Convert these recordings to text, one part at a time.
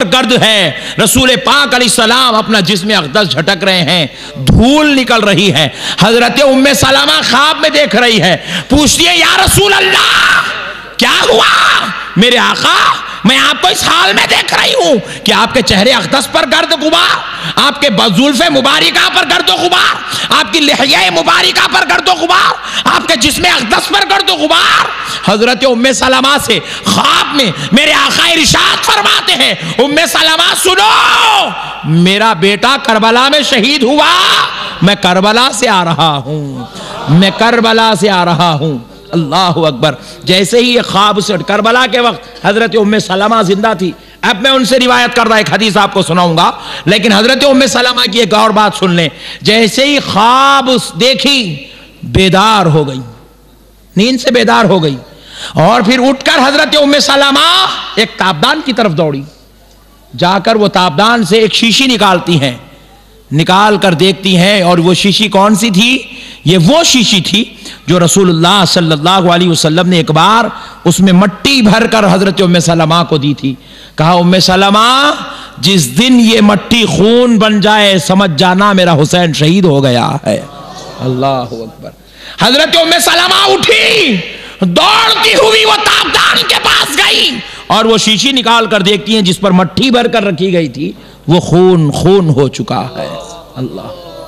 گرد ہے. رسول پاک علیہ السلام اپنا جسم اقدس جھٹک رہے ہیں, دھول نکل رہی ہے. حضرت ام سلمہ خواب میں دیکھ رہی ہے, پوچھتی ہے یا رسول اللہ کیا ہوا میرے آقا, میں آپ کو اس حال میں دیکھ رہی ہوں کہ آپ کے چہرے اقدس پر گرد غبار, آپ کے زلف مبارکہ پر گرد و غبار, آپ کی لحیہ مبارکہ پر گرد و غبار, آپ کے جسم اقدس پر گرد و غبار. حضرت ام سلمہ سے خواب میں میرے آقا ارشاد فرماتے ہیں, ام سلمہ سنو, میرا بیٹا کربلا میں شہید ہوا, میں کربلا سے آ رہا ہوں, میں کربلا سے آ رہا ہوں. اللہ اکبر. جیسے ہی یہ خواب سے کربلا کے وقت حضرت ام سلمہ زندہ تھی. اب میں ان سے روایت کردہ ایک حدیث آپ کو سناؤں گا, لیکن حضرت ام سلمہ کی ایک اور بات سن لیں. جیسے ہی خواب دیکھی بیدار ہو گئی, نیند سے بیدار ہو گئی, اور پھر اٹھ کر حضرت ام سلمہ ایک تابدان کی طرف دوڑی. جا کر وہ تابدان سے ایک شیشی نکالتی ہیں, نکال کر دیکھتی ہیں, اور وہ شیشی کون سی تھی؟ یہ وہ شیشی تھی جو رسول اللہ صلی اللہ علیہ وسلم نے ایک بار اس میں مٹی بھر کر حضرت ام سلمہ کو دی تھی. کہا ام سلمہ جس دن یہ مٹی خون بن جائے سمجھ جانا میرا حسین شہید ہو گیا ہے. اللہ اکبر. حضرت ام سلمہ اٹھی, دوڑتی ہوئی وہ تابدان کے پاس گئی, اور وہ شیشی نکال کر دیکھتی ہیں جس پر مٹی بھر کر رکھی گئی تھی وہ خون ہو چکا ہے. اللہ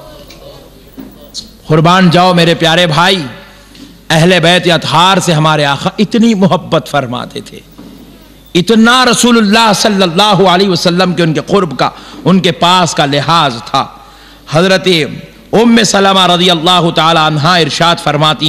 قربان جاؤ میرے پیارے بھائی, اہل بیت اطہار سے ہمارے آقا اتنی محبت فرماتے تھے, اتنا رسول اللہ صلی اللہ علیہ وسلم کے ان کے قرب کا, ان کے پاس کا لحاظ تھا. حضرت ام سلمہ رضی اللہ تعالی عنہا ارشاد فرماتی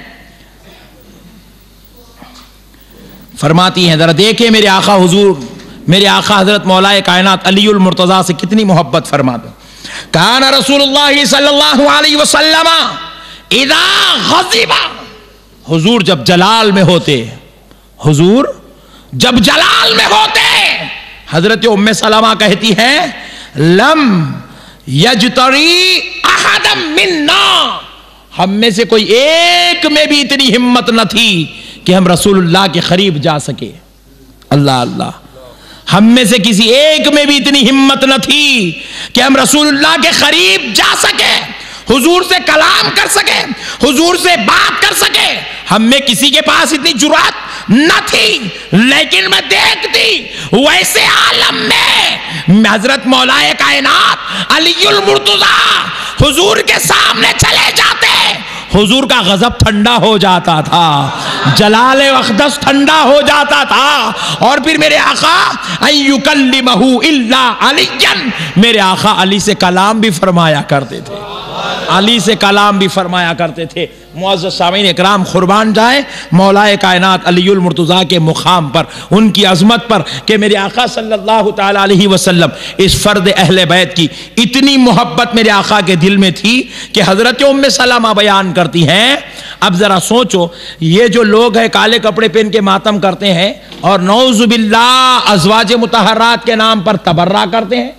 ہیں ذرا دیکھیں میرے آقا حضور, میرے آقا حضرت مولا کائنات علی المرتضیٰ سے کتنی محبت فرماتے. کان رسول اللہ صلی اللہ علیہ وسلم اذا غضب, حضور جب جلال میں ہوتے, حضور جب جلال میں ہوتے, حضرت ام سلمہ کہتی ہیں لم یجتری احد منا, ہم میں سے کوئی ایک میں بھی اتنی ہمت نہ تھی کہ ہم رسول اللہ کے قریب جا سکے. اللہ اللہ. ہم میں سے کسی ایک میں بھی اتنی ہمت نہ تھی کہ ہم رسول اللہ کے قریب جا سکے, حضور سے کلام کر سکے, حضور سے بات کر سکے. ہم میں کسی کے پاس اتنی جرات نہ تھی, لیکن میں دیکھتی ویسے عالم میں حضرت مولا کائنات علی المرتضیٰ حضور کے سامنے چلے جاتے, حضور کا غضب ٹھنڈا ہو جاتا تھا, جلال اقدس ٹھنڈا ہو جاتا تھا, اور پھر میرے آقا ان یکلمہ الا علی, میرے آقا علی سے کلام بھی فرمایا کرتے تھے, علی سے کلام بھی فرمایا کرتے تھے. معزز سامعین اکرام, قربان جائیں مولا کائنات علی المرتضیٰ کے مقام پر, ان کی عظمت پر, کہ میرے آقا صلی اللہ تعالی علیہ وسلم اس فرد اہل بیت کی اتنی محبت میرے آقا کے دل میں تھی کہ حضرت ام سلمہ بیان کرتی ہیں. اب ذرا سوچو, یہ جو لوگ ہیں کالے کپڑے پہن کے ماتم کرتے ہیں اور نعوذ باللہ ازواج مطہرات کے نام پر تبرہ کرتے ہیں,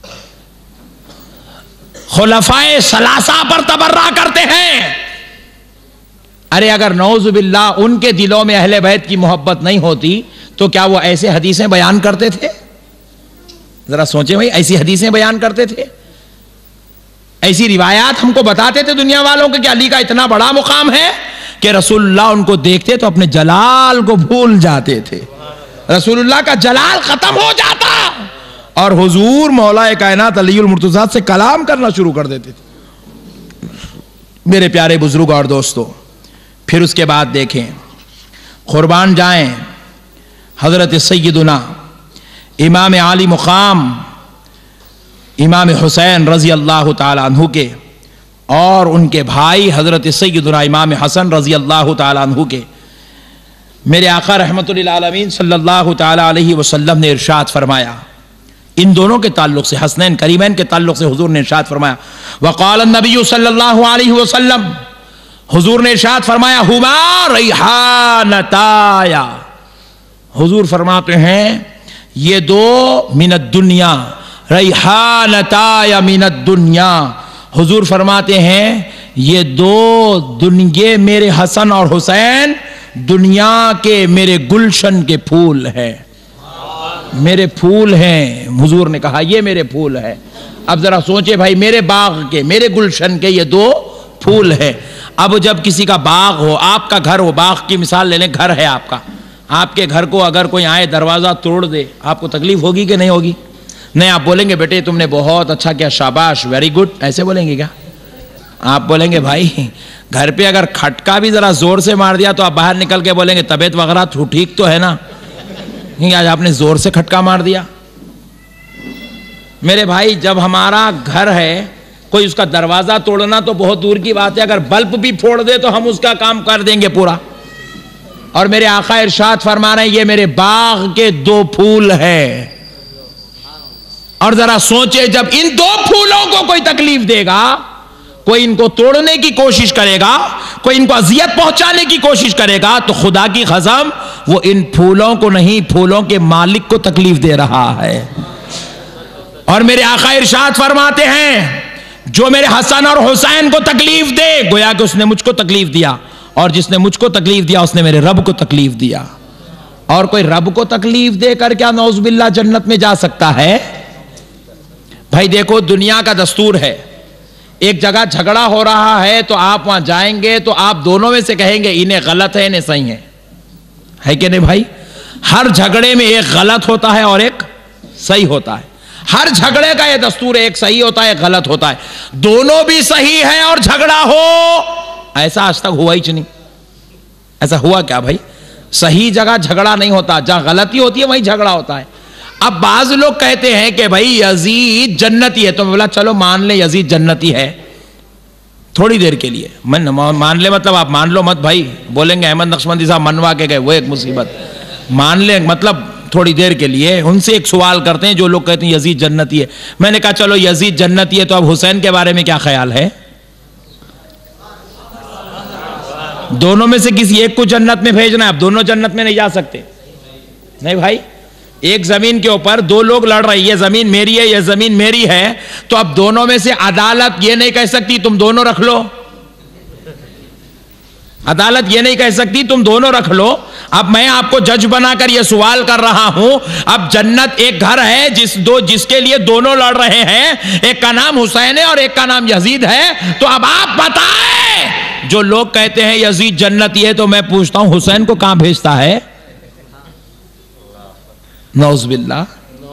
خلفائے ثلاثہ پر تبرہ کرتے ہیں. ارے اگر نعوذ باللہ ان کے دلوں میں اہل بیت کی محبت نہیں ہوتی تو کیا وہ ایسے حدیثیں بیان کرتے تھے؟ ذرا سوچیں بھائی, ایسی حدیثیں بیان کرتے تھے, ایسی روایات ہم کو بتاتے تھے دنیا والوں کے کہ علی کا اتنا بڑا مقام ہے کہ رسول اللہ ان کو دیکھتے تو اپنے جلال کو بھول جاتے تھے, رسول اللہ کا جلال ختم ہو جاتا اور حضور مولا کائنات علی المرتضیٰ سے کلام کرنا شروع کر دیتے تھے. میرے پیارے بزرگ اور دوستو, پھر اس کے بعد دیکھیں, قربان جائیں حضرت سیدنا امام عالی مقام امام حسین رضی اللہ تعالی عنہ کے اور ان کے بھائی حضرت سیدنا امام حسن رضی اللہ تعالی عنہ کے, میرے آقا رحمت للعالمین صلی اللہ تعالی علیہ وسلم نے ارشاد فرمایا, ان دونوں کے تعلق سے, حسنین کریمین کے تعلق سے حضور نے ارشاد فرمایا, وقال النبی صلی اللہ علیہ وسلم, حضور نے ارشاد فرمایا ہما ریحانتایا, حضور فرماتے ہیں یہ دو من الدنیا, ریحانتایا من الدنیا, حضور فرماتے ہیں یہ دو دنیا میرے حسن اور حسین دنیا کے میرے گلشن کے پھول ہیں. میرے پھول ہیں. حضور نے کہا یہ میرے پھول ہے. اب ذرا سوچے بھائی, میرے باغ کے, میرے گلشن کے یہ 2 پھول ہیں. اب جب کسی کا باغ ہو, آپ کا گھر ہو, باغ کی مثال لے لیں, گھر ہے آپ کا, آپ کے گھر کو اگر کوئی آئے دروازہ توڑ دے, آپ کو تکلیف ہوگی کہ نہیں ہوگی؟ نہیں. آپ بولیں گے بیٹے تم نے بہت اچھا کیا, شاباش, ویری گڈ, ایسے بولیں گے کیا؟ آپ بولیں گے بھائی گھر پہ اگر کھٹکا بھی ذرا زور سے مار دیا تو آپ باہر نکل کے بولیں گے طبیعت وغیرہ ٹھیک تو ہے نا, آج آپ نے زور سے کھٹکا مار دیا. میرے بھائی جب ہمارا گھر ہے, کوئی اس کا دروازہ توڑنا تو بہت دور کی بات ہے, اگر بلب بھی پھوڑ دے تو ہم اس کا کام کر دیں گے پورا. اور میرے آقا ارشاد فرما رہے ہیں یہ میرے باغ کے 2 پھول ہیں. اور ذرا سوچے جب ان 2 پھولوں کو کوئی تکلیف دے گا, کوئی ان کو توڑنے کی کوشش کرے گا, کوئی ان کو اذیت پہنچانے کی کوشش کرے گا, تو خدا کی قسم وہ ان پھولوں کو نہیں, پھولوں کے مالک کو تکلیف دے رہا ہے. اور میرے آقا ارشاد فرماتے ہیں جو میرے حسن اور حسین کو تکلیف دے گویا کہ اس نے مجھ کو تکلیف دیا, اور جس نے مجھ کو تکلیف دیا اس نے میرے رب کو تکلیف دیا. اور کوئی رب کو تکلیف دے کر کیا نعوذ باللہ جنت میں جا سکتا ہے؟ بھائی دیکھو دنیا کا دستور ہے, ایک جگہ جھگڑا ہو رہا ہے تو آپ وہاں جائیں گے تو آپ دونوں میں سے کہیں گے انہیں غلط ہے انہیں صحیح ہے کہ نہیں بھائی؟ ہر جھگڑے میں ایک غلط ہوتا ہے اور ایک صحیح ہوتا ہے. ہر جھگڑے کا یہ دستور ہے, ایک صحیح ہوتا ہے ایک غلط ہوتا ہے. دونوں بھی صحیح ہے اور جھگڑا ہو, ایسا آج تک ہوا ہی نہیں. ایسا ہوا کیا بھائی؟ صحیح جگہ جھگڑا نہیں ہوتا, جہاں غلطی ہوتی ہے وہیں جھگڑا ہوتا ہے. اب بعض لوگ کہتے ہیں کہ بھائی یزید جنتی ہے, تو میں بولا چلو مان لیں یزید جنتی ہے تھوڑی دیر کے لیے. مان لے مطلب آپ مان لو مت بھائی, بولیں گے احمد نقشبندی صاحب منوا کے گئے, وہ ایک مصیبت. مان لیں مطلب تھوڑی دیر کے لیے. ان سے ایک سوال کرتے ہیں جو لوگ کہتے ہیں یزید جنتی ہے. میں نے کہا چلو یزید جنتی ہے, تو اب حسین کے بارے میں کیا خیال ہے؟ دونوں میں سے کسی ایک کو جنت میں بھیجنا ہے, اب دونوں جنت میں نہیں جا سکتے. نہیں بھائی, ایک زمین کے اوپر 2 لوگ لڑ رہے, یہ زمین میری ہے یہ زمین میری ہے, تو اب دونوں میں سے عدالت یہ نہیں کہہ سکتی تم دونوں رکھ لو. عدالت یہ نہیں کہہ سکتی تم دونوں رکھ لو. اب میں آپ کو جج بنا کر یہ سوال کر رہا ہوں, اب جنت ایک گھر ہے جس کے لیے دونوں لڑ رہے ہیں, ایک کا نام حسین ہے اور ایک کا نام یزید ہے, تو اب آپ بتائیں جو لوگ کہتے ہیں یزید جنتی ہے, تو میں پوچھتا ہوں حسین کو کہاں بھیجتا ہے؟ نعوذ باللہ.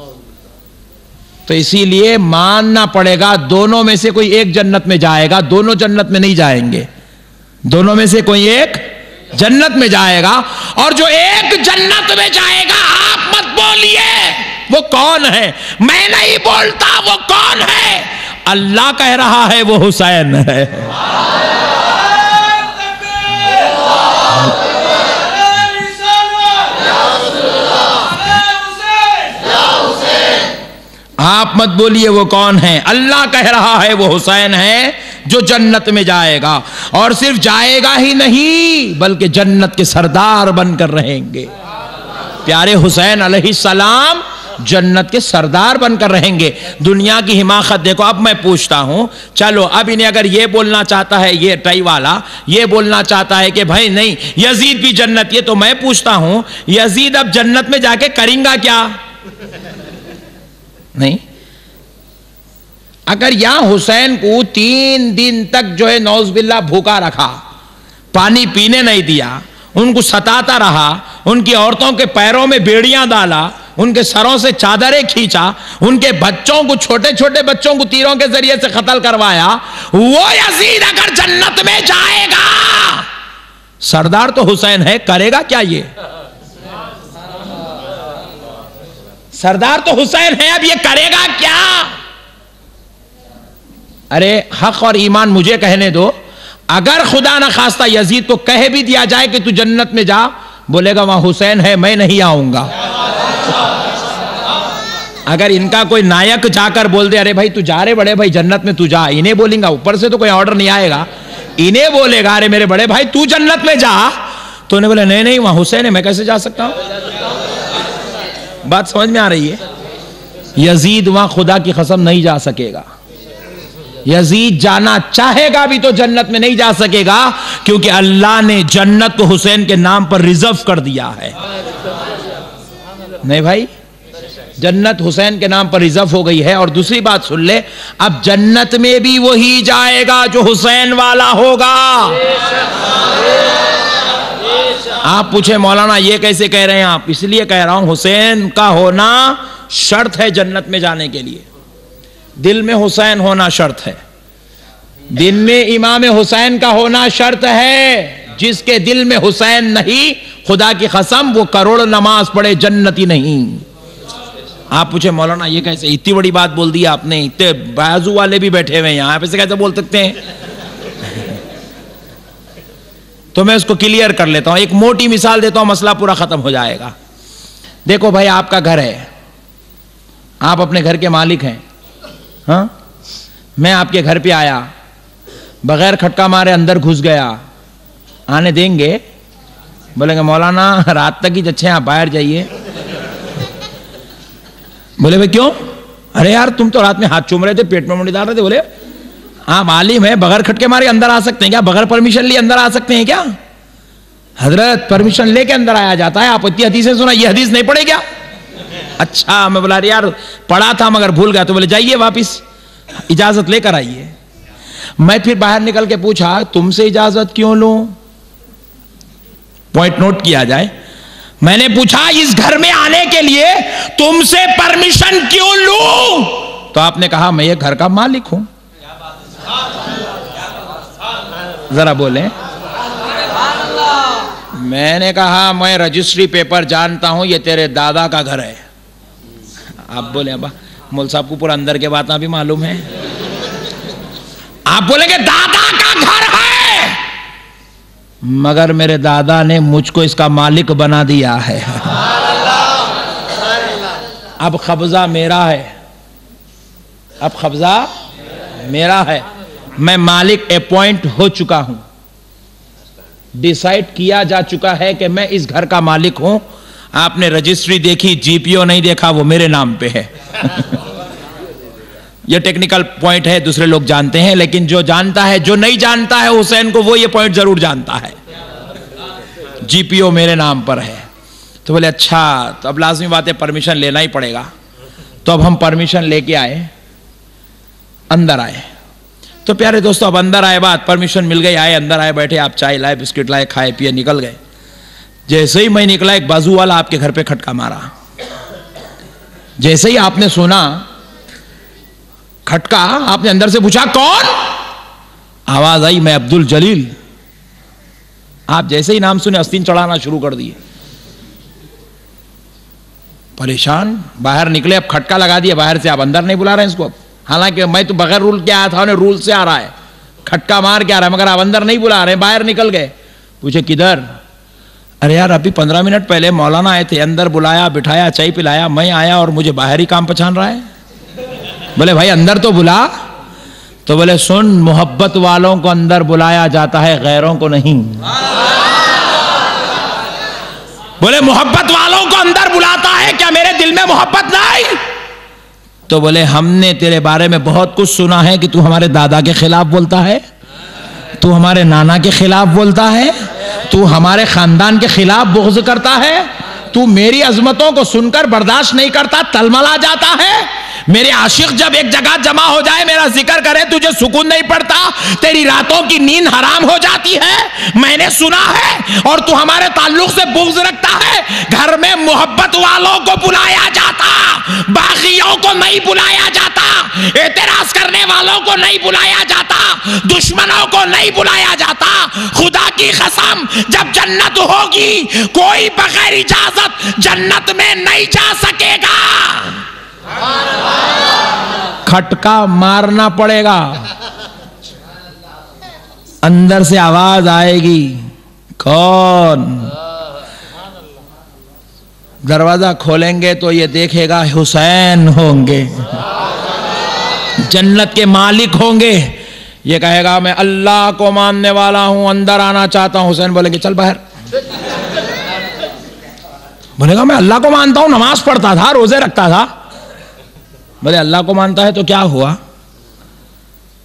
تو اسی لیے ماننا پڑے گا دونوں میں سے کوئی ایک جنت میں جائے گا, دونوں جنت میں نہیں جائیں گے, دونوں میں سے کوئی ایک جنت میں جائے گا. اور جو ایک جنت میں جائے گا آپ مت بولیے وہ کون ہے, میں نہیں بولتا وہ کون ہے, اللہ کہہ رہا ہے وہ حسین ہے. آپ مت بولیے وہ کون ہے, اللہ کہہ رہا ہے وہ حسین ہے جو جنت میں جائے گا. اور صرف جائے گا ہی نہیں بلکہ جنت کے سردار بن کر رہیں گے. پیارے حسین علیہ السلام جنت کے سردار بن کر رہیں گے. دنیا کی حماقت دیکھو. اب میں پوچھتا ہوں, چلو اب انہیں اگر یہ بولنا چاہتا ہے, یہ ٹائی والا یہ بولنا چاہتا ہے کہ بھائی نہیں یزید بھی جنت ہے, تو میں پوچھتا ہوں یزید اب جنت میں جا کے کریں گا کیا؟ نہیں. اگر یہاں حسین کو 3 دن تک جو ہے نعوذ باللہ بھوکا رکھا, پانی پینے نہیں دیا, ان کو ستاتا رہا, ان کی عورتوں کے پیروں میں بیڑیاں ڈالا, ان کے سروں سے چادریں کھینچا, ان کے بچوں کو, چھوٹے چھوٹے بچوں کو تیروں کے ذریعے سے قتل کروایا, وہ یزید اگر جنت میں جائے گا, سردار تو حسین ہے, کرے گا کیا یہ؟ سردار تو حسین ہے, اب یہ کرے گا کیا؟ ارے حق اور ایمان مجھے کہنے دو, اگر خدا نہ خواستہ یزید کو کہہ بھی دیا جائے کہ تو جنت میں جا, بولے گا وہاں حسین ہے میں نہیں آؤں گا. اگر ان کا کوئی نائک جا کر بول دے ارے بھائی تو جا رہے بڑے بھائی جنت میں تو جا, انہیں بولیں گا, اوپر سے تو کوئی آرڈر نہیں آئے گا, انہیں بولے گا ارے میرے بڑے بھائی تو جنت میں جا, تو انہیں بولے نہیں نہیں وہاں حسین ہے میں کیسے جا سکتا ہوں. بات سمجھ میں آ رہی ہے؟ یزید وہاں خدا کی قسم نہیں جا سکے گا. یزید جانا چاہے گا بھی تو جنت میں نہیں جا سکے گا, کیونکہ اللہ نے جنت کو حسین کے نام پر ریزرو کر دیا ہے. نہیں بھائی, جنت حسین کے نام پر ریزرو ہو گئی ہے. اور دوسری بات سن لے, اب جنت میں بھی وہی جائے گا جو حسین والا ہوگا. آپ پوچھے مولانا یہ کیسے کہہ رہے ہیں آپ؟ اس لیے کہہ رہا ہوں حسین کا ہونا شرط ہے جنت میں جانے کے لیے. دل میں حسین ہونا شرط ہے, دل میں امام حسین کا ہونا شرط ہے. جس کے دل میں حسین نہیں, خدا کی قسم وہ کروڑ نماز پڑھے جنتی نہیں. آپ پوچھے مولانا یہ کیسے, اتنی بڑی بات بول دی آپ نے, اتنے بازو والے بھی بیٹھے ہوئے ہیں یہاں, آپ ایسے کیسے بول سکتے ہیں؟ تو میں اس کو کلیئر کر لیتا ہوں, ایک موٹی مثال دیتا ہوں, مسئلہ پورا ختم ہو جائے گا. دیکھو بھائی, آپ کا گھر ہے, آپ اپنے گھر کے مالک ہیں. ہاں, میں آپ کے گھر پہ آیا, بغیر کھٹکا مارے اندر گھس گیا, آنے دیں گے؟ بولیں گے مولانا رات تک ہی اچھے ہیں, آپ باہر جائیے. بولے بھائی کیوں؟ ارے یار تم تو رات میں ہاتھ چوم رہے تھے, پیٹ میں منڈی ڈال رہے تھے. بولے آپ عالم ہے, بغیر کھٹکے مارے اندر آ سکتے ہیں کیا؟ بغیر پرمیشن لیے اندر آ سکتے ہیں کیا؟ حضرت پرمیشن لے کے اندر آیا جاتا ہے. آپ اتنی حدیثیں سنا, یہ حدیث نہیں پڑھے کیا؟ اچھا, میں بولا یار پڑھا تھا مگر بھول گیا. تو بولے جائیے واپس اجازت لے کر آئیے. میں پھر باہر نکل کے پوچھا تم سے اجازت کیوں لوں؟ پوائنٹ نوٹ کیا جائے. میں نے پوچھا اس گھر میں آنے کے لیے تم سے پرمیشن کیوں لوں؟ تو آپ نے کہا میں یہ گھر کا مالک ہوں. ذرا بولیں. میں نے کہا میں رجسٹری پیپر جانتا ہوں, یہ تیرے دادا کا گھر ہے. آپ بولیں ابا مول صاحب کو پورا اندر کے باتیں بھی معلوم ہے. آپ بولیں گے دادا کا گھر ہے, مگر میرے دادا نے مجھ کو اس کا مالک بنا دیا ہے. اب قبضہ میرا ہے, اب قبضہ میرا ہے, میں مالک اپوائنٹ ہو چکا ہوں, ڈیسائیڈ کیا جا چکا ہے کہ میں اس گھر کا مالک ہوں. آپ نے رجسٹری دیکھی, جی پی او نہیں دیکھا, وہ میرے نام پہ ہے. یہ ٹیکنیکل پوائنٹ ہے, دوسرے لوگ جانتے ہیں, لیکن جو جانتا ہے, جو نہیں جانتا ہے حسین کو, وہ یہ پوائنٹ ضرور جانتا ہے. جی پی او میرے نام پر ہے. تو بولے اچھا, تو اب لازمی بات ہے پرمیشن لینا ہی پڑے گا. تو اب ہم پرمیشن لے کے آئے, اندر آئے. تو پیارے دوستو اب اندر آئے, بات پرمیشن مل گئی, آئے اندر آئے, بیٹھے, آپ چائے لائے, بسکٹ لائے, کھائے پیے, نکل گئے. جیسے ہی میں نکلا, ایک بازو والا آپ کے گھر پہ کھٹکا مارا. جیسے ہی آپ نے سنا کھٹکا, آپ نے اندر سے پوچھا کون؟ آواز آئی میں عبد الجلیل. آپ جیسے ہی نام سنے آستین چڑھانا شروع کر دیے. پریشان, باہر نکلے, اب کھٹکا لگا دیا باہر سے, آپ اندر نہیں بلا رہے ہیں اس کو. حالانکہ میں تو بغیر رول کے آیا تھا, انہیں رول سے آ رہا ہے, کھٹکا مار کے آ رہا ہے, مگر آپ اندر نہیں بلا رہے ہیں, باہر نکل گئے. پوچھے کدھر؟ ارے یار ابھی 15 منٹ پہلے مولانا آئے تھے, اندر بلایا, بٹھایا, چائے پلایا, میں آیا اور مجھے باہر ہی کام پہچان رہا ہے. بولے بھائی اندر تو بلا. تو بولے سن, محبت والوں کو اندر بلایا جاتا ہے, غیروں کو نہیں. بولے محبت والوں کو اندر بلاتا ہے, کیا میرے دل میں محبت نہیں؟ تو بولے ہم نے تیرے بارے میں بہت کچھ سنا ہے کہ تو ہمارے دادا کے خلاف بولتا ہے, تو ہمارے نانا کے خلاف بولتا ہے, تو ہمارے خاندان کے خلاف بغض کرتا ہے, تو میری عظمتوں کو سن کر برداشت نہیں کرتا, تلملا جاتا ہے. میرے عاشق جب ایک جگہ جمع ہو جائے, میرا ذکر کرے, تجھے سکون نہیں پڑتا, تیری راتوں کی نیند حرام ہو جاتی ہے, میں نے سنا ہے. اور تو ہمارے تعلق سے بغض رکھتا ہے. گھر میں محبت والوں کو بلایا جاتا, باغیوں کو نہیں بلایا جاتا, اعتراض کرنے والوں کو نہیں بلایا جاتا, دشمنوں کو نہیں بلایا جاتا. خدا کی قسم جب جنت ہوگی, کوئی بغیر اجازت جنت میں نہیں جا سکے گا. کھٹکا مارنا پڑے گا, اندر سے آواز آئے گی, کون؟ دروازہ کھولیں گے تو یہ دیکھے گا حسین ہوں گے, جنت کے مالک ہوں گے. یہ کہے گا میں اللہ کو ماننے والا ہوں, اندر آنا چاہتا ہوں. حسین بولیں گے چل باہر. بولے گا میں اللہ کو مانتا ہوں, نماز پڑھتا تھا, روزے رکھتا تھا. بولے اللہ کو مانتا ہے تو کیا ہوا؟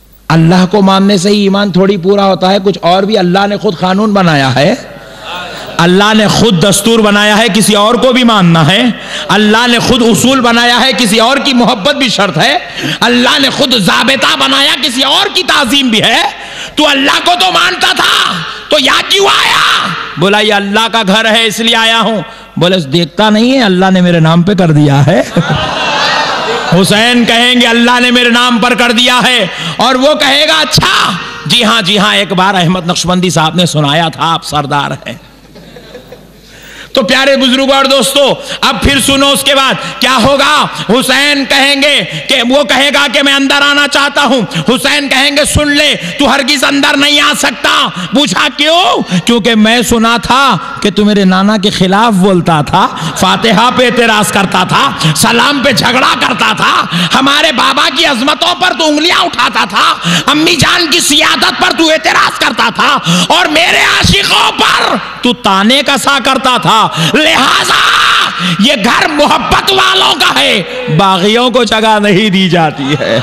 اللہ کو ماننے سے ہی ایمان تھوڑی پورا ہوتا ہے, کچھ اور بھی اللہ نے خود قانون بنایا ہے. اللہ نے خود دستور بنایا ہے، کسی اور کو بھی ماننا ہے. اللہ نے خود اصول بنایا ہے، کسی اور کی محبت بھی شرط ہے. اللہ نے خود ضابطہ بنایا، کسی اور کی تعظیم بھی ہے. تو اللہ کو تو مانتا تھا، تو یہاں کیوں آیا؟ بولا یہ اللہ کا گھر ہے اس لیے آیا ہوں. بولے دیکھتا نہیں ہے اللہ نے میرے نام پہ کر دیا ہے. حسین کہیں گے اللہ نے میرے نام پر کر دیا ہے، اور وہ کہے گا اچھا جی ہاں ایک بار احمد نقشبندی صاحب نے سنایا تھا آپ سردار ہیں. تو پیارے بزرگوں اور دوستو، اب پھر سنو اس کے بعد کیا ہوگا. حسین کہیں گے کہ وہ کہے گا کہ میں اندر آنا چاہتا ہوں. حسین کہیں گے سن لے تو ہرگز اندر نہیں آ سکتا. پوچھا کیوں؟ کیونکہ میں سنا تھا کہ تو میرے نانا کے خلاف بولتا تھا، فاتحہ پہ اعتراض کرتا تھا، سلام پہ جھگڑا کرتا تھا، ہمارے بابا کی عظمتوں پر تو انگلیاں اٹھاتا تھا، امی جان کی سیادت پر تو اعتراض کرتا تھا، اور میرے عاشقوں پر تو تانے کسا کرتا تھا. لہذا یہ گھر محبت والوں کا ہے، باغیوں کو جگہ نہیں دی جاتی ہے.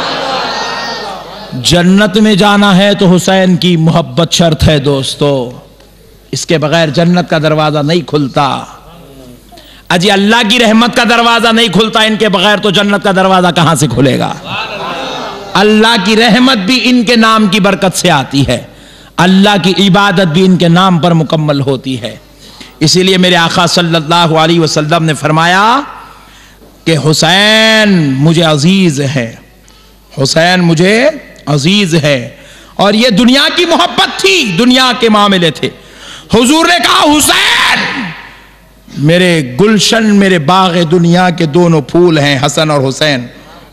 جنت میں جانا ہے تو حسین کی محبت شرط ہے دوستو، اس کے بغیر جنت کا دروازہ نہیں کھلتا. اجی اللہ کی رحمت کا دروازہ نہیں کھلتا، ان کے بغیر تو جنت کا دروازہ کہاں سے کھلے گا؟ اللہ کی رحمت بھی ان کے نام کی برکت سے آتی ہے، اللہ کی عبادت بھی ان کے نام پر مکمل ہوتی ہے. اسی لیے میرے آقا صلی اللہ علیہ وسلم نے فرمایا کہ حسین مجھے عزیز ہے، حسین مجھے عزیز ہے. اور یہ دنیا کی محبت تھی، دنیا کے معاملے تھے. حضور نے کہا حسین میرے گلشن، میرے باغ دنیا کے دونوں پھول ہیں، حسن اور حسین.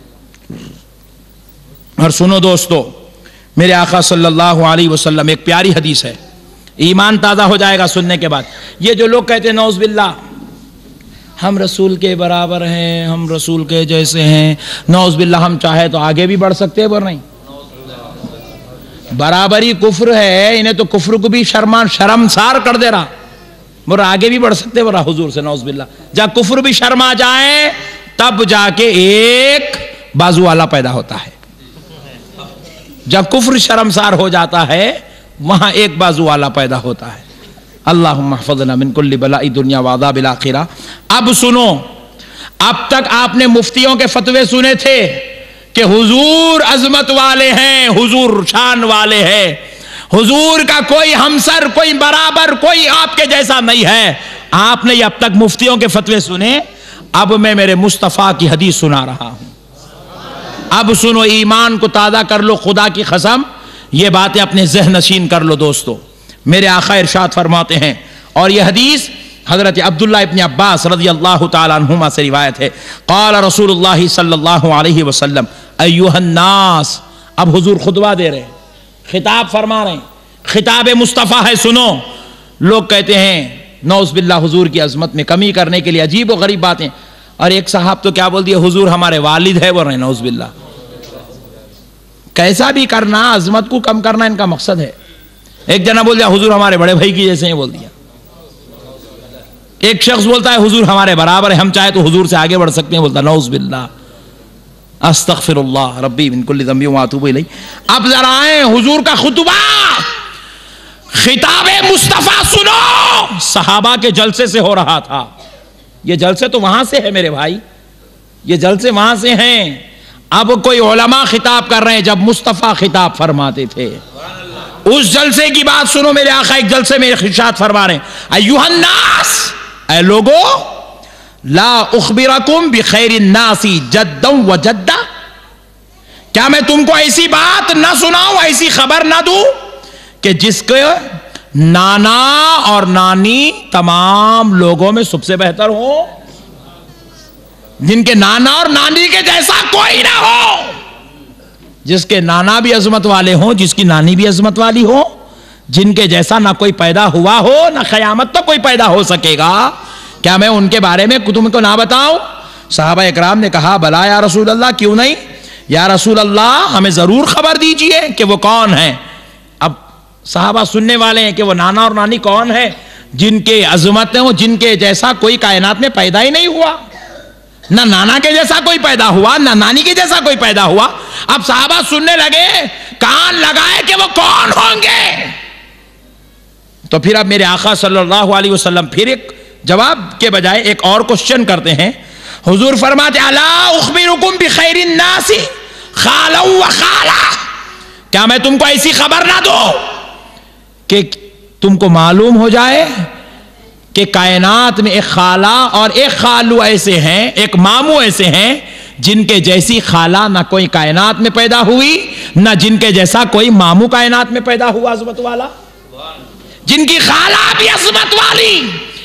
اور سنو دوستو، میرے آقا صلی اللہ علیہ وسلم، ایک پیاری حدیث ہے، ایمان تازہ ہو جائے گا سننے کے بعد. یہ جو لوگ کہتے ہیں نعوذ باللہ ہم رسول کے برابر ہیں، ہم رسول کے جیسے ہیں، نعوذ باللہ ہم چاہے تو آگے بھی بڑھ سکتے ہیں، پر نہیں. برابری کفر ہے، انہیں تو کفر کو بھی شرمسار کر دے رہا. بر آگے بھی بڑھ سکتے برا حضور سے نعوذ باللہ. جب کفر بھی شرما جائے تب جا کے ایک بازو والا پیدا ہوتا ہے. جب کفر شرمسار ہو جاتا ہے وہاں ایک بازو والا پیدا ہوتا ہے. اللہم احفظنا من کل بلاء دنیا وعذاب الاخرہ. اب سنو، اب تک آپ نے مفتیوں کے فتوے سنے تھے کہ حضور عظمت والے ہیں، حضور شان والے ہیں، حضور کا کوئی ہمسر، کوئی برابر، کوئی آپ کے جیسا نہیں ہے. آپ نے یہ اب تک مفتیوں کے فتوے سنے. اب میں میرے مصطفیٰ کی حدیث سنا رہا ہوں. اب سنو، ایمان کو تازہ کر لو، خدا کی قسم یہ باتیں اپنے ذہن نشین کر لو دوستو. میرے آقا ارشاد فرماتے ہیں، اور یہ حدیث حضرت عبداللہ ابن عباس رضی اللہ تعالیٰ عنہما سے روایت ہے. قال رسول اللہ صلی اللہ علیہ وسلم ایھا الناس. اب حضور خطبہ دے رہے ہیں، خطاب فرما رہے ہیں، خطاب مصطفیٰ ہے. سنو، لوگ کہتے ہیں نعوذ باللہ حضور کی عظمت میں کمی کرنے کے لیے عجیب و غریب باتیں. اور ایک صاحب تو کیا بول دیا، حضور ہمارے والد ہے، بول رہے ہیں نعوذ باللہ. کیسا بھی کرنا، عظمت کو کم کرنا ان کا مقصد ہے. ایک جنا بول دیا حضور ہمارے بڑے بھائی کی جیسے ہیں، بول دیا. ایک شخص بولتا ہے حضور ہمارے برابر ہے، ہم چاہے تو حضور سے آگے بڑھ سکتے ہیں، بولتا نعوذ باللہ استغفر اللہ ربی من کل ذنب واتوب الیہ. اب ذرا آئیں حضور کا خطبہ، خطاب مصطفیٰ سنو. صحابہ کے جلسے سے ہو رہا تھا. یہ جلسے تو وہاں سے ہے میرے بھائی، یہ جلسے وہاں سے ہیں. اب کوئی علماء خطاب کر رہے ہیں جب مصطفیٰ خطاب فرماتے تھے. اس جلسے کی بات سنو. میرے آقا ایک جلسے میں ارشاد فرما رہے ہیں، ایھا الناس، اے لوگو، لا اخبرکم بخیر الناس جدا و جدہ. کیا میں تم کو ایسی بات نہ سناؤں، ایسی خبر نہ دوں کہ جس کے نانا اور نانی تمام لوگوں میں سب سے بہتر ہو، جن کے نانا اور نانی کے جیسا کوئی نہ ہو، جس کے نانا بھی عظمت والے ہوں، جس کی نانی بھی عظمت والی ہو، جن کے جیسا نہ کوئی پیدا ہوا ہو، نہ قیامت تو کوئی پیدا ہو سکے گا. کیا میں ان کے بارے میں تم کو نہ بتاؤں؟ صحابہ اکرام نے کہا بلا یا رسول اللہ، کیوں نہیں یا رسول اللہ، ہمیں ضرور خبر دیجئے کہ وہ کون ہیں. اب صحابہ سننے والے ہیں کہ وہ نانا اور نانی کون ہیں، جن کے عظمتیں ہوں، جن کے جیسا کوئی کائنات میں پیدا ہی نہیں ہوا، نہ نانا کے جیسا کوئی پیدا ہوا، نہ نانی کے جیسا کوئی پیدا ہوا. اب صحابہ سننے لگے، کان لگائے کہ وہ کون ہوں گے. تو پھر اب میرے آقا صلی اللہ علیہ وسلم پھر ایک جواب کے بجائے ایک اور کوشچن کرتے ہیں. حضور فرماتے الا اخبرکم بخیر الناس خالا و خالہ، کیا میں تم کو ایسی خبر نہ دوں کہ تم کو معلوم ہو جائے کہ کائنات میں ایک خالہ اور ایک خالو ایسے ہیں، ایک ماموں ایسے ہیں جن کے جیسی خالہ نہ کوئی کائنات میں پیدا ہوئی نہ جن کے جیسا کوئی ماموں کائنات میں پیدا ہوا عظمت والا، جن کی خالہ بھی عظمت والی،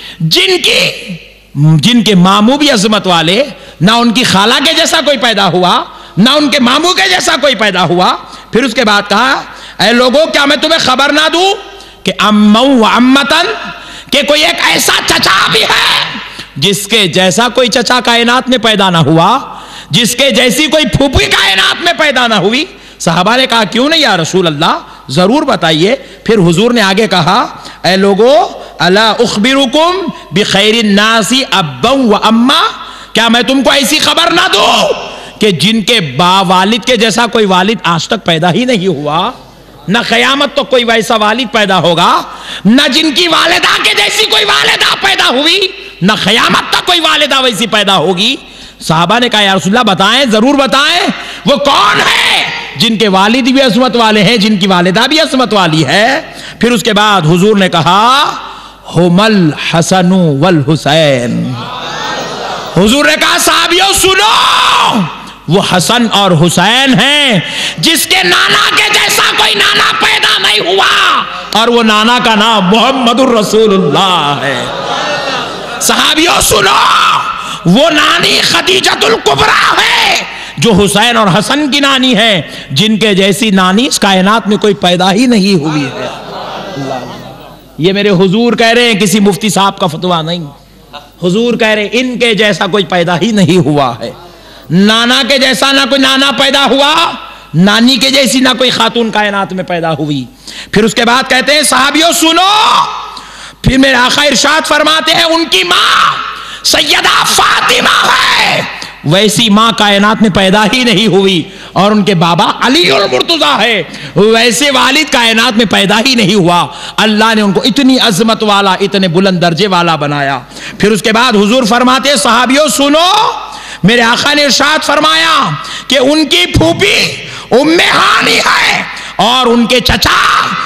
جن کے ماموں بھی عظمت والے، نہ ان کی خالہ کے جیسا کوئی پیدا ہوا نہ ان کے ماموں کے جیسا کوئی پیدا ہوا. پھر اس کے بعد کہا اے لوگوں کیا میں تمہیں خبر نہ دوں کہ امّاً و امّتاً، کہ کوئی ایک ایسا چچا بھی ہے جس کے جیسا کوئی چچا کائنات میں پیدا نہ ہوا، جس کے جیسی کوئی پھوپھی کائنات میں پیدا نہ ہوئی. صحابہ نے کہا کیوں نہیں یا رسول اللہ، ضرور بتائیے. پھر حضور نے آگے کہا اے لوگو الا اخبرکم بخیر الناس ابا و اما، کیا میں تم کو ایسی خبر نہ دوں کہ جن کے والد کے جیسا کوئی والد آج تک پیدا ہی نہیں ہوا، نہ قیامت تو کوئی ویسا والد پیدا ہوگا، نہ جن کی والدہ کے جیسی کوئی والدہ پیدا ہوئی، نہ قیامت تک کوئی والدہ ویسی پیدا ہوگی. صحابہ نے کہا یا رسول اللہ بتائیں، ضرور بتائیں وہ کون ہے جن کے والد بھی عظمت والے ہیں، جن کی والدہ بھی عظمت والی ہے. پھر اس کے بعد حضور نے کہا ہم الحسن والحسین. حضور نے کہا صحابیوں سنو، وہ حسن اور حسین ہیں جس کے نانا کے جیسا کوئی نانا پیدا نہیں ہوا، اور وہ نانا کا نام محمد الرسول اللہ ہے. صحابیوں سنو، وہ نانی خدیجۃ الکبریٰ ہے جو حسین اور حسن کی نانی ہے، جن کے جیسی نانی اس کائنات میں کوئی پیدا ہی نہیں ہوئی ہے. یہ میرے حضور کہہ رہے ہیں، کسی مفتی صاحب کا فتویٰ نہیں. حضور کہہ رہے ہیں ان کے جیسا کوئی پیدا ہی نہیں ہوا ہے. نانا کے جیسا نہ کوئی نانا پیدا ہوا، نانی کے جیسی نہ کوئی خاتون کائنات میں پیدا ہوئی. پھر اس کے بعد کہتے ہیں صحابیوں سنو، پھر میرے آقا ارشاد فرماتے ہیں ان کی ماں سیدہ فاطمہ ہے، ویسی ماں کائنات میں پیدا ہی نہیں ہوئی، اور ان کے بابا علی المرتضیٰ ہے، ویسے والد کائنات میں پیدا ہی نہیں ہوا. اللہ نے ان کو اتنی عظمت والا، اتنے بلند درجے والا بنایا. پھر اس کے بعد حضور فرماتے ہیں صحابیوں سنو، میرے آقا نے ارشاد فرمایا کہ ان کی پھوپھی ام ہانی ہے، اور ان کے چچا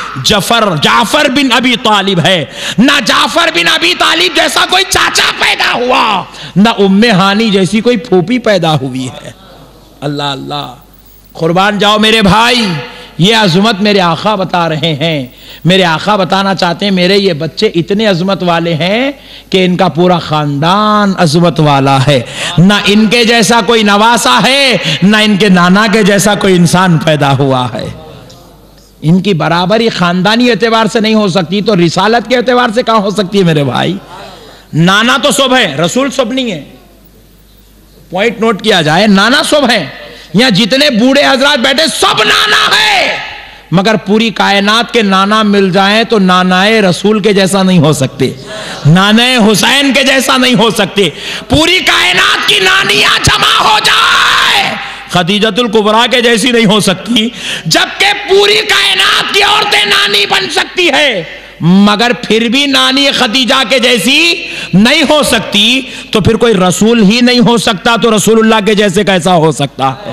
جعفر بن ابی طالب ہے. نہ جعفر بن ابی طالب جیسا کوئی چاچا پیدا ہوا، نہ ام ہانی جیسی کوئی پھوپھی پیدا ہوئی ہے. اللہ اللہ، قربان جاؤ میرے بھائی، یہ عظمت میرے آقا بتا رہے ہیں. میرے آقا بتانا چاہتے ہیں میرے یہ بچے اتنے عظمت والے ہیں کہ ان کا پورا خاندان عظمت والا ہے، نہ ان کے جیسا کوئی نواسا ہے، نہ ان کے نانا کے جیسا کوئی انسان پیدا ہوا ہے. ان کی برابری خاندانی اعتبار سے نہیں ہو سکتی تو رسالت کے اعتبار سے کہاں ہو سکتی ہے میرے بھائی؟ نانا تو سب ہے، رسول سب نہیں ہے. پوائنٹ نوٹ کیا جائے، نانا سب ہے. یہاں جتنے بوڑھے حضرات بیٹھے سب نانا ہے، مگر پوری کائنات کے نانا مل جائیں تو نانائے رسول کے جیسا نہیں ہو سکتے، نانائے حسین کے جیسا نہیں ہو سکتے. پوری کائنات کی نانیاں جمع ہو جائے خدیجۃ الکبریٰ کے جیسی نہیں ہو سکتی، جبکہ پوری کائنات کی عورتیں نانی بن سکتی ہے، مگر پھر بھی نانی خدیجہ کے جیسی نہیں ہو سکتی. تو پھر کوئی رسول ہی نہیں ہو سکتا تو رسول اللہ کے جیسے کیسا ہو سکتا ہے؟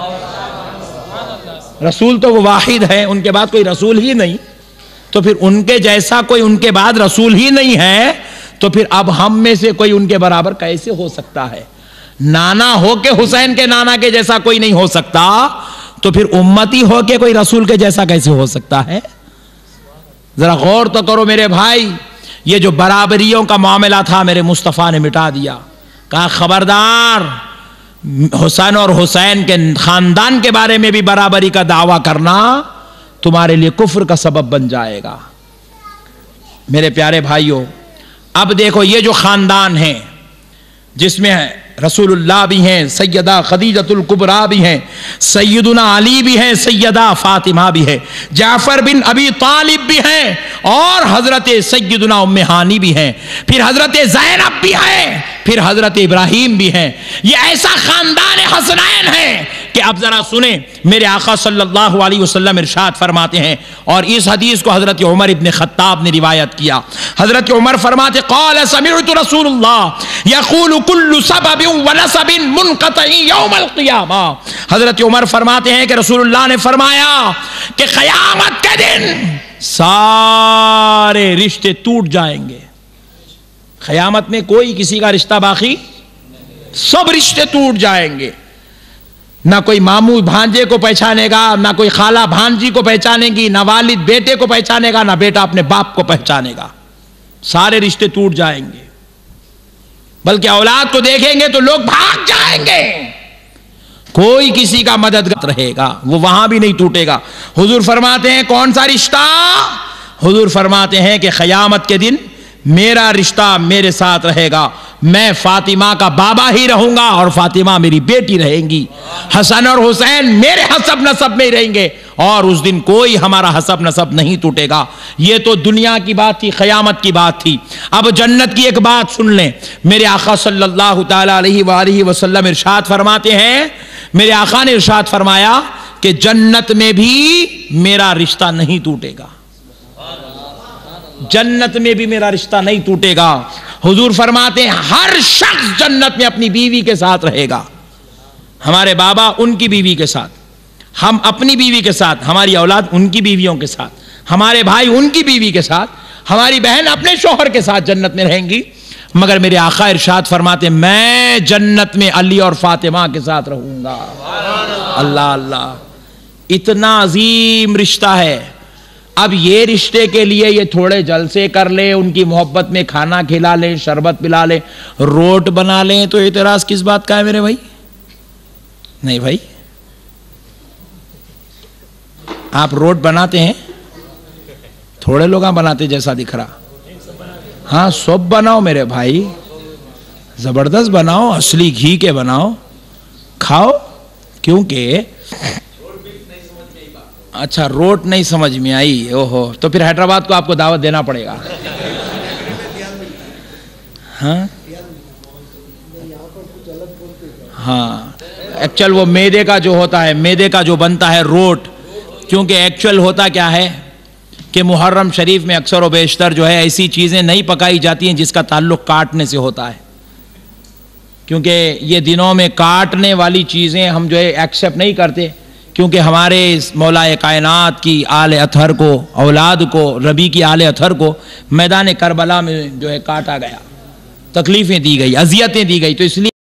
رسول تو وہ واحد ہے، ان کے بعد کوئی رسول ہی نہیں. تو پھر ان کے جیسا کوئی ان کے بعد رسول ہی نہیں ہے، تو پھر اب ہم میں سے کوئی ان کے برابر کیسے ہو سکتا ہے؟ نانا ہو کے حسین کے نانا کے جیسا کوئی نہیں ہو سکتا، تو پھر امتی ہو کے کوئی رسول کے جیسا کیسے ہو سکتا ہے؟ ذرا غور تو کرو میرے بھائی. یہ جو برابریوں کا معاملہ تھا میرے مصطفیٰ نے مٹا دیا. کہا خبردار، حسین اور حسین کے خاندان کے بارے میں بھی برابری کا دعویٰ کرنا تمہارے لیے کفر کا سبب بن جائے گا. میرے پیارے بھائیوں، اب دیکھو یہ جو خاندان ہیں جس میں رسول اللہ بھی ہیں، سیدہ خدیجۃ الکبریٰ بھی ہیں، سیدنا علی بھی ہیں، سیدہ فاطمہ بھی ہے، جعفر بن ابی طالب بھی ہیں، اور حضرت سیدنا ام ہانی بھی ہیں، پھر حضرت زینب بھی ہیں، پھر حضرت ابراہیم بھی ہیں. یہ ایسا خاندان حسنین ہے کہ اب ذرا سنیں میرے آقا صلی اللہ علیہ وسلم ارشاد فرماتے ہیں، اور اس حدیث کو حضرت عمر ابن خطاب نے روایت کیا۔ حضرت عمر فرماتے قال سمعت رسول اللہ یقول کل سبب ونسب منقطع یوم القیامہ۔ حضرت عمر فرماتے ہیں کہ رسول اللہ نے فرمایا کہ قیامت کے دن سارے رشتے ٹوٹ جائیں گے۔ قیامت میں کوئی کسی کا رشتہ باقی، سب رشتے ٹوٹ جائیں گے، نہ کوئی ماموں بھانجے کو پہچانے گا، نہ کوئی خالہ بھانجی کو پہچانے گی، نہ والد بیٹے کو پہچانے گا، نہ بیٹا اپنے باپ کو پہچانے گا، سارے رشتے ٹوٹ جائیں گے۔ بلکہ اولاد کو دیکھیں گے تو لوگ بھاگ جائیں گے، کوئی کسی کا مددگار رہے گا، وہ وہاں بھی نہیں ٹوٹے گا۔ حضور فرماتے ہیں کون سا رشتہ؟ حضور فرماتے ہیں کہ قیامت کے دن میرا رشتہ میرے ساتھ رہے گا، میں فاطمہ کا بابا ہی رہوں گا اور فاطمہ میری بیٹی رہیں گی، حسن اور حسین میرے حسب نسب میں ہی رہیں گے، اور اس دن کوئی ہمارا حسب نسب نہیں ٹوٹے گا۔ یہ تو دنیا کی بات تھی، قیامت کی بات تھی۔ اب جنت کی ایک بات سن لیں، میرے آقا صلی اللہ تعالی علیہ وآلہ وسلم ارشاد فرماتے ہیں، میرے آقا نے ارشاد فرمایا کہ جنت میں بھی میرا رشتہ نہیں ٹوٹے گا، جنت میں بھی میرا رشتہ نہیں ٹوٹے گا۔ حضور فرماتے ہیں ہر شخص جنت میں اپنی بیوی کے ساتھ رہے گا، ہمارے بابا ان کی بیوی کے ساتھ، ہم اپنی بیوی کے ساتھ، ہماری اولاد ان کی بیویوں کے ساتھ، ہمارے بھائی ان کی بیوی کے ساتھ، ہماری بہن اپنے شوہر کے ساتھ جنت میں رہیں گی، مگر میرے آقا ارشاد فرماتے ہیں میں جنت میں علی اور فاطمہ کے ساتھ رہوں گا۔ اللہ اللہ، اتنا عظیم رشتہ ہے۔ اب یہ رشتے کے لیے یہ تھوڑے جلسے کر لیں، ان کی محبت میں کھانا کھلا لیں، شربت پلا لیں، روٹ بنا لیں، تو اعتراض کس بات کا ہے میرے بھائی؟ نہیں بھائی، آپ روٹ بناتے ہیں، تھوڑے لوگ بناتے جیسا دکھ رہا، ہاں سب بناؤ میرے بھائی، زبردست بناؤ، اصلی گھی کے بناؤ، کھاؤ، کیونکہ اچھا روٹ نہیں سمجھ میں آئی، اوہو، تو پھر حیدرآباد کو آپ کو دعوت دینا پڑے گا۔ ہاں ایکچول وہ میدے کا جو ہوتا ہے، میدے کا جو بنتا ہے روٹ، کیونکہ ایکچول ہوتا کیا ہے کہ محرم شریف میں اکثر و بیشتر جو ہے ایسی چیزیں نہیں پکائی جاتی ہیں جس کا تعلق کاٹنے سے ہوتا ہے، کیونکہ یہ دنوں میں کاٹنے والی چیزیں ہم جو ہے ایکسیپٹ نہیں کرتے، کیونکہ ہمارے اس مولا کائنات کی آل اطہر کو، اولاد کو، ربی کی آل اطہر کو میدان کربلا میں جو ہے کاٹا گیا، تکلیفیں دی گئی، اذیتیں دی گئی، تو اس لیے